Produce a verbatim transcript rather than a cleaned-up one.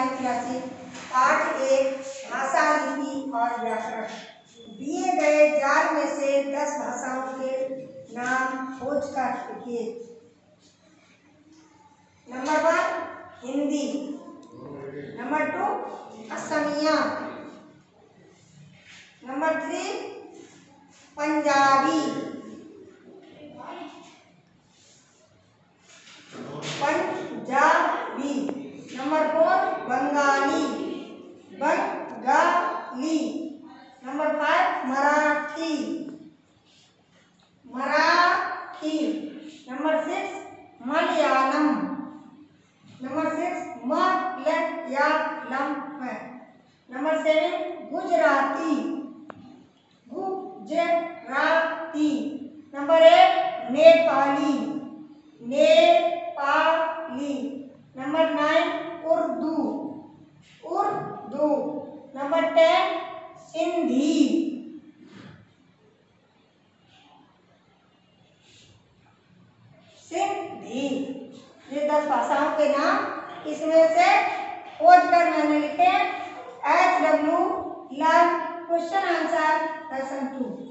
नया तिरासी। पाठ एक भाषा, लिपि और व्याकरण। दिए गए जाल में से दस भाषाओं के नाम खोज कर लिखिए। Number one Hindi, number two Asamiya, number three Punjabi, Punjabi, number four Bengali, Bengali, number five Marathi, Marathi, number six Malayalam, number six Malayalam है, number seven Gujarati, Gujarati, number eight Nepali, Nepali, number nine Urdu, Urdu, number ten Sindhi. Sindhi. ये दस भाषाओं के नाम इसमें से खोज कर मैंने लिखे। H W love question answer lesson to.